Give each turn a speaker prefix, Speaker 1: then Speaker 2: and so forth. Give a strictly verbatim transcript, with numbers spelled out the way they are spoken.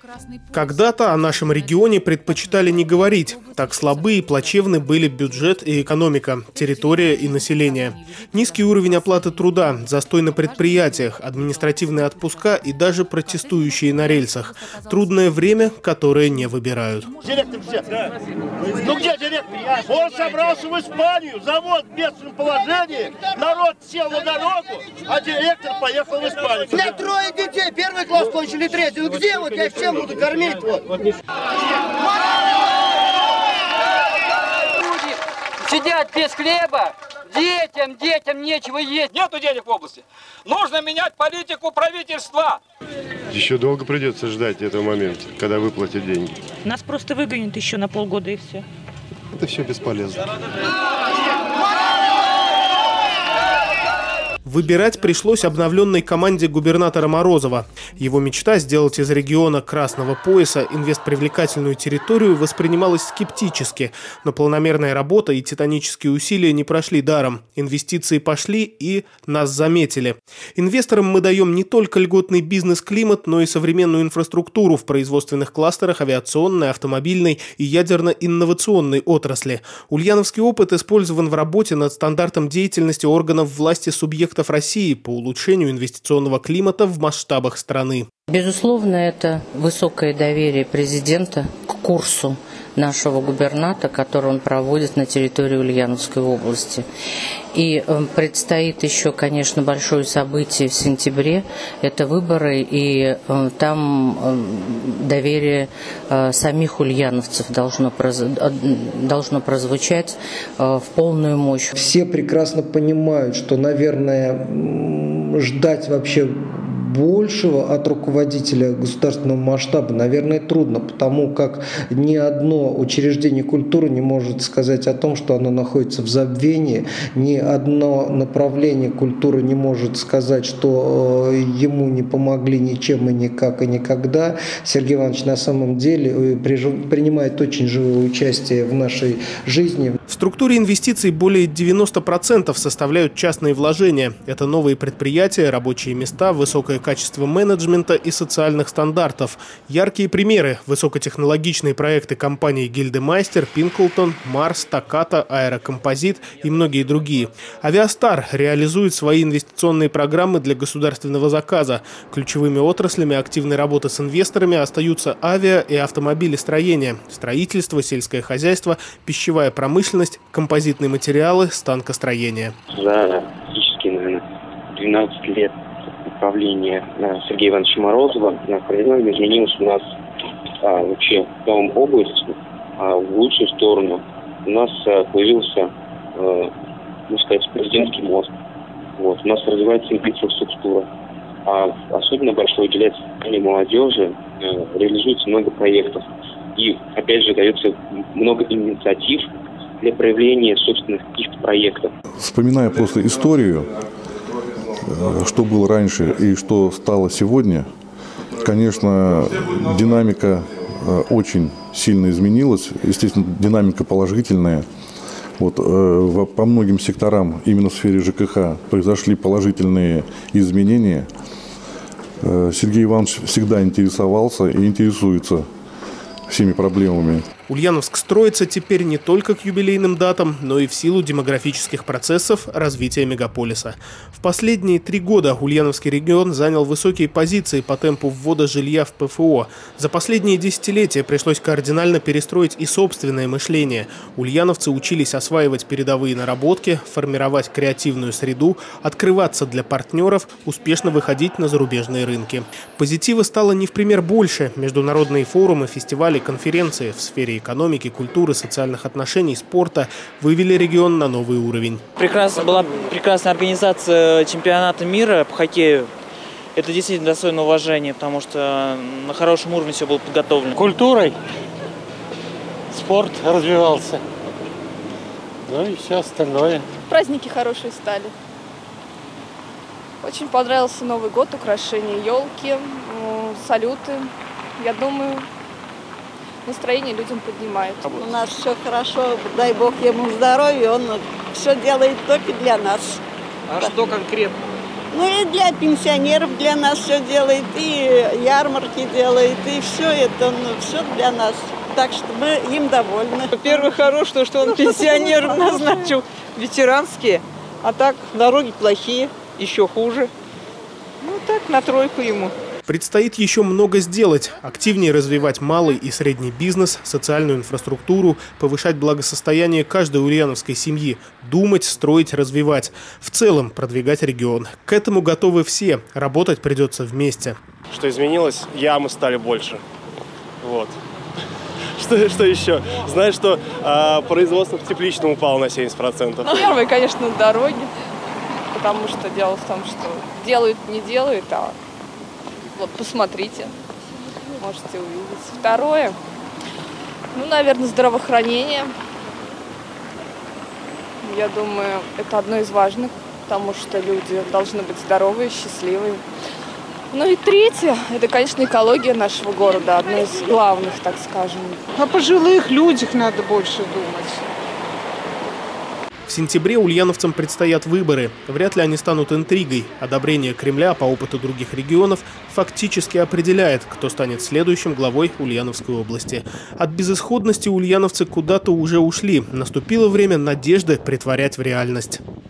Speaker 1: Когда-то о нашем регионе предпочитали не говорить. Так слабы и плачевны были бюджет и экономика, территория и население. Низкий уровень оплаты труда, застой на предприятиях, административные отпуска и даже протестующие на рельсах. Трудное время, которое не выбирают.
Speaker 2: Директор где? Да. Ну где директор? Он собрался в Испанию, завод в бедственном положении, народ сел на дорогу, а директор поехал в Испанию.
Speaker 3: У меня трое детей, первый класс кончили, третий. Ну где вот я с чем буду кормить? Вот.
Speaker 4: Люди сидят без хлеба, детям, детям нечего есть.
Speaker 5: Нету денег в области. Нужно менять политику правительства.
Speaker 6: Еще долго придется ждать этого момента, когда выплатят деньги.
Speaker 7: Нас просто выгонят еще на полгода и все.
Speaker 6: Это все бесполезно.
Speaker 1: Выбирать пришлось обновленной команде губернатора Морозова. Его мечта сделать из региона Красного пояса инвестпривлекательную территорию воспринималась скептически. Но планомерная работа и титанические усилия не прошли даром. Инвестиции пошли и нас заметили. Инвесторам мы даем не только льготный бизнес-климат, но и современную инфраструктуру в производственных кластерах авиационной, автомобильной и ядерно-инновационной отрасли. Ульяновский опыт использован в работе над стандартом деятельности органов власти субъектов России по улучшению инвестиционного климата в масштабах страны.
Speaker 8: Безусловно, это высокое доверие президента к курсу нашего губернатора, который он проводит на территории Ульяновской области. И предстоит еще, конечно, большое событие в сентябре. Это выборы, и там доверие самих ульяновцев должно, должно прозвучать в полную мощь.
Speaker 9: Все прекрасно понимают, что, наверное, ждать вообще большего от руководителя государственного масштаба, наверное, трудно, потому как ни одно учреждение культуры не может сказать о том, что оно находится в забвении, ни одно направление культуры не может сказать, что ему не помогли ничем и никак и никогда. Сергей Иванович на самом деле принимает очень живое участие в нашей жизни.
Speaker 1: В структуре инвестиций более девяноста процентов составляют частные вложения. Это новые предприятия, рабочие места, высокое качество менеджмента и социальных стандартов. Яркие примеры – высокотехнологичные проекты компаний Гильдемайстер, Пинклтон, Марс, Таката, Аэрокомпозит и многие другие. Авиастар реализует свои инвестиционные программы для государственного заказа. Ключевыми отраслями активной работы с инвесторами остаются авиа- и автомобилестроение, строительство, сельское хозяйство, пищевая промышленность, композитные материалы, станкостроение.
Speaker 10: За практически, наверное, двенадцать лет правления Сергея Ивановича Морозова кардинально изменилось у нас а, вообще в целом область а, в лучшую сторону. У нас а, появился, а, можно сказать, президентский мост. Вот. У нас развивается инфраструктура. А особенно большое уделяется молодежи, а, реализуется много проектов. И, опять же, дается много инициатив для проявления собственных каких-то проектов.
Speaker 11: Вспоминая просто историю, что было раньше и что стало сегодня, конечно, динамика очень сильно изменилась. Естественно, динамика положительная. Вот, по многим секторам именно в сфере ЖКХ произошли положительные изменения. Сергей Иванович всегда интересовался и интересуется всеми проблемами.
Speaker 1: Ульяновск строится теперь не только к юбилейным датам, но и в силу демографических процессов развития мегаполиса. В последние три года Ульяновский регион занял высокие позиции по темпу ввода жилья в ПФО. За последние десятилетия пришлось кардинально перестроить и собственное мышление. Ульяновцы учились осваивать передовые наработки, формировать креативную среду, открываться для партнеров, успешно выходить на зарубежные рынки. Позитива стало не в пример больше. Международные форумы, фестивали, конференции в сфере экономики, культуры, социальных отношений, спорта вывели регион на новый уровень.
Speaker 12: Прекрасно, была прекрасная организация чемпионата мира по хоккею. Это действительно достойно уважения, потому что на хорошем уровне все было подготовлено.
Speaker 2: Культурой спорт развивался. Ну и все остальное.
Speaker 13: Праздники хорошие стали. Очень понравился Новый год, украшения, елки, салюты. Я думаю, настроение людям поднимает.
Speaker 14: У нас все хорошо, дай бог ему здоровья, он все делает только для нас.
Speaker 12: А да. Что конкретно?
Speaker 14: Ну и для пенсионеров для нас все делает, и ярмарки делает, и все это, ну, все для нас. Так что мы им довольны.
Speaker 15: Во-первых, хорош то, что он пенсионеров назначил, ветеранские, а так дороги плохие, еще хуже. Ну так, на тройку ему.
Speaker 1: Предстоит еще много сделать. Активнее развивать малый и средний бизнес, социальную инфраструктуру, повышать благосостояние каждой ульяновской семьи, думать, строить, развивать. В целом продвигать регион. К этому готовы все. Работать придется вместе.
Speaker 16: Что изменилось? Ямы стали больше. Вот. Что, что еще? Знаешь, что а, производство в тепличном упало на семьдесят процентов?
Speaker 13: Ну, первое, конечно, дороги. Потому что дело в том, что делают, не делают, а вот посмотрите, можете увидеть. Второе, ну, наверное, здравоохранение. Я думаю, это одно из важных, потому что люди должны быть здоровые, счастливые. Ну и третье, это, конечно, экология нашего города, одно из главных, так скажем.
Speaker 15: О пожилых людях надо больше думать.
Speaker 1: В сентябре ульяновцам предстоят выборы. Вряд ли они станут интригой. Одобрение Кремля по опыту других регионов фактически определяет, кто станет следующим главой Ульяновской области. От безысходности ульяновцы куда-то уже ушли. Наступило время надежды претворять в реальность.